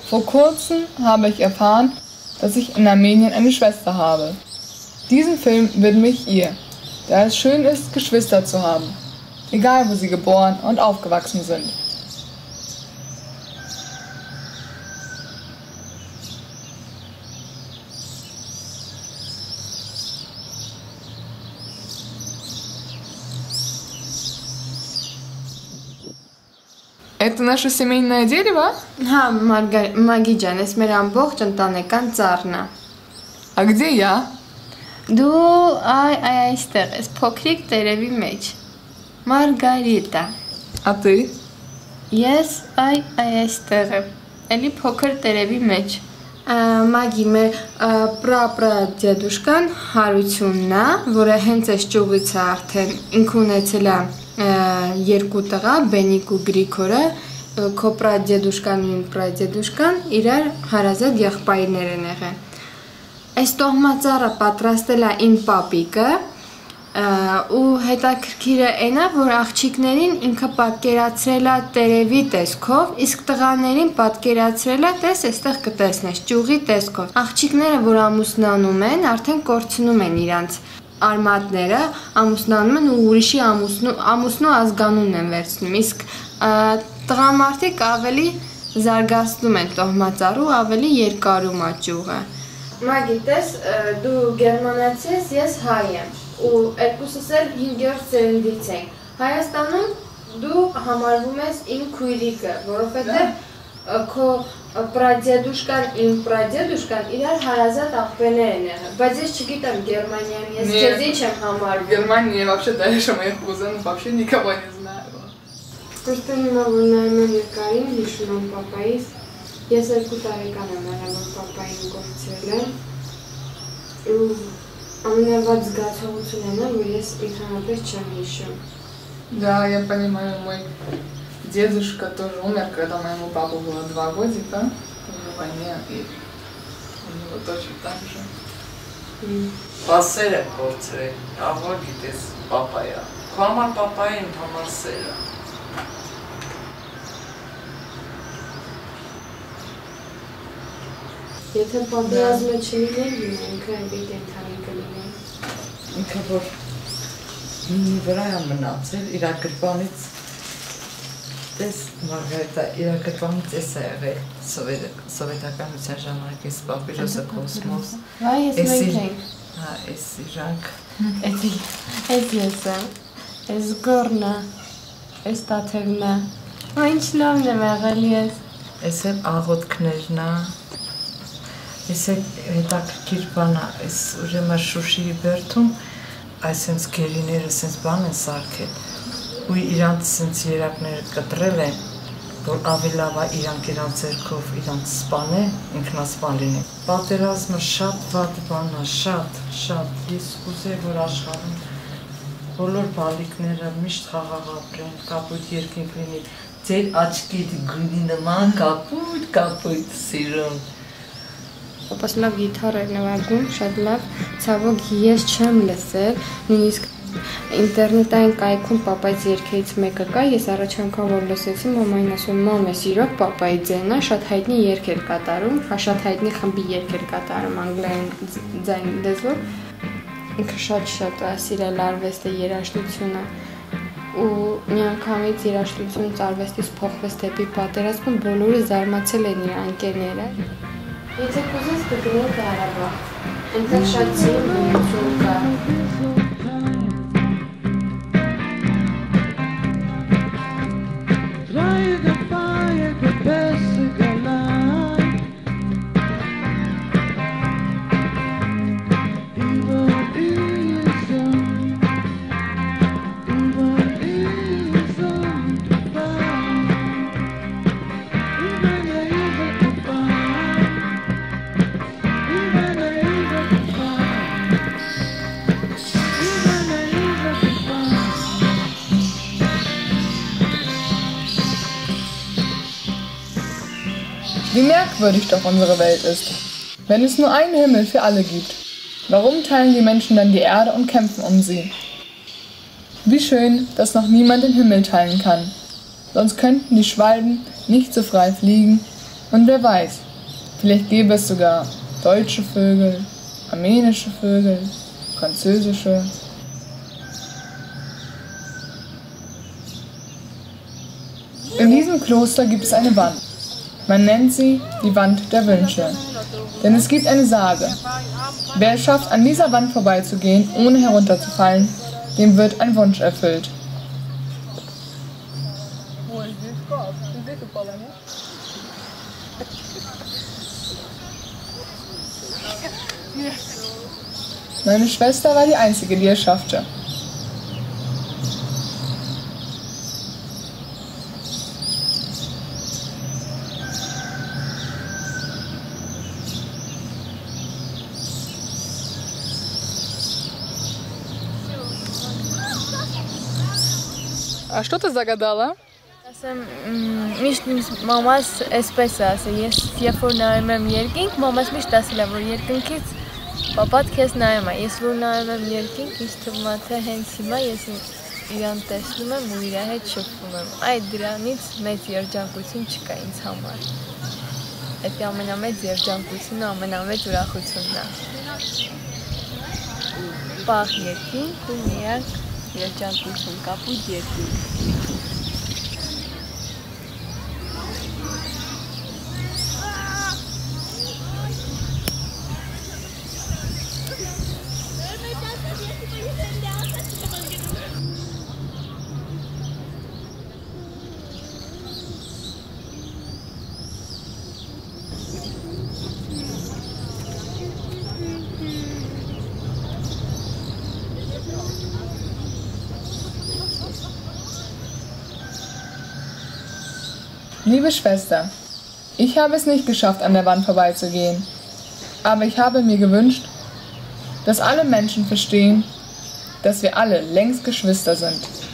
Vor kurzem habe ich erfahren, dass ich in Armenien eine Schwester habe. Diesen Film widme ich ihr, da es schön ist, Geschwister zu haben, egal wo sie geboren und aufgewachsen sind. Это наше семейное дерево? Հա, Մագի ջան, ես մեր ամբողջ ընտանեկան ծառն է։ А где я? Դու այստեղ ես, փոքրիկ տերևի մեջ։ Մարգարիտա։ А ты? Ես այստեղ եմ, էլի փոքր տերևի մեջ։ Մագի մեր պրապրադեդուշկան Հարությունն է, որը հենց այս ճյուղից է արդեն ինքը ունեցել է երկու տղա, Բենիկ ու Գրիգորը, քո պրադեդուշկան ու իմ պրադեդուշկան իրար հարազատ եղբայրներ են եղել։ Այս տոհմածառը պատրաստել է իմ պապիկը ու հետաքրքիրը այն է, որ աղջիկներին ինքը պատկերացրել է տերևի տեսքով, իսկ տղաներին պատկերացրել է, տես այստեղ կտեսնես, ճյուղի տեսքով։ Աղջիկները, որ ամուսնանում են, արդեն կորցնում են իրանց արմատները, ամուսնանում են ու ուրիշի ամուսնու ազգանունն են վերցնում, իսկ տղամարդիկ ավելի զարգացնում են տոհմածառը ու ավելի երկարում է ճյուղը։ Մագի, տես, դու գերմանացի ես, ես հայ եմ ու երկուսս էլ 5-րդ սերնդից ենք։ Հայաստանում դու համարվում ես իմ քույրիկը, որովհետև քո պրադեդուշկան, իմ պրադեդուշկան իրար հարազատ աղբերներ են եղել, բայց ես չգիտեմ Գերմանիայում, ես քեզ ինչ եմ համարվում։ Германия вообще дальше моих кузенов вообще никого не знаю. Просто հիմա որ նայում եմ երկարին, հիշում եմ պապայիս, ես 2 տարեկան եմ արա, որ պապային կորցրել եմ ու ամենավատ զգացողությունն է, որ ես ընդհանրապես չեմ հիշում։ Да, я понимаю, мой дедушка тоже умер, когда моему папу было 2 годика в войне, и у него точно так же. Պասերը կորցրել, աղոր գիտես պապայա, քո համար պապային համար սերը։ Եթե պատերազմը չլիներ, ինքը այնպես կենթանի կլիներ։ Ինքը որ մինի վրա է մնացել, իր գրպանից տես Մարգարիտա, իր գրպանից էս է եղել սովետականության ժամանակ էս պապիրոսը կոսմոս։ Վայ, ես մենք ենք։ Հա, էս իրանք։ Էս ես եմ, էս գորնը, էս տաթևնը։ Ո ինչ լավն եմ եղել ես։ Էս էլ աղոտքներն է։ Ես էլ հետաքրքիր բան է, էս ուրեմն Շուշիի բերդում այսինքն գերիները սենց բան են սարքել ու իրանց սենց երակները կտրել են, որ ավելի լավ է իրանք իրանց ձեռքով իրանց սպանեն, ինքնասպան լինեն։ Պատերազմը շատ վատ բան է, շատ, ես կուզեի, որ աշխարհում բոլոր բալիկները միշտ խաղաղ ապրեն, կապույտ երկինք լինի, ձեր աչքի գույնի նման կապույտ սիրուն։ Պապաս լավ գիթար էր նվագում, շատ լավ, ցավոք ես չեմ լսել, նույնիսկ ինտերնետային կայքում պապայից երգերից մեկը կա, ես առաջ անգամ որ լսեցի, մամային ասում, մամ ես իրոք պապայի ձայնն է, շատ հայտնի երգ էր կատարում, շատ հայտնի խմբի երգ էր կատարում անգլերեն ձայն լեզվով, ինքը շատ է սիրել արվեստը, երաժշտությունը ու մի անգամից երաժշտությունից արվեստից փոխվեց դեպի պատերազմ, բոլորը զարմացել են իր ընկերները։ Եթե կուզես կգնենք Ղարաբաղ, այնտեղ շատ ծին բնություն կա։ Wie merkwürdig doch unsere Welt ist. Wenn es nur einen Himmel für alle gibt, warum teilen die Menschen dann die Erde und kämpfen um sie? Wie schön, dass noch niemand den Himmel teilen kann. Sonst könnten die Schwalben nicht so frei fliegen Und wer weiß, vielleicht gäbe es sogar deutsche Vögel, armenische Vögel, französische. In diesem Kloster gibt es eine Wand. Man nennt sie die Wand der Wünsche. Denn es gibt eine Sage. Wer es schafft, an dieser Wand vorbeizugehen, ohne herunterzufallen, dem wird ein Wunsch erfüllt. Meine Schwester war die Einzige, die es schaffte. А что ты загадала? Միշտ մամաս էսպես ասე, ես երբ որ նայում եմ երկինք, մամաս միշտ ասել է, որ երկնքից պապատ քեզ նայում է, ես որ նայում եմ երկինք, ինձ թվում է, թե հենց հիմա ես իրան տեսնում եմ ու իր հետ շփվում եմ, այդ դրանից մեծ երջանկություն չկա ինձ համար, այդ ամենամեծ երջանկությունը, ամենամեծ ուրախությունն է, պաղ երկինք ու միակ երջանկություն, կապույտ երկինք. Liebe Schwester, ich habe es nicht geschafft, an der Wand vorbeizugehen, aber ich habe mir gewünscht, dass alle Menschen verstehen, dass wir alle längst Geschwister sind.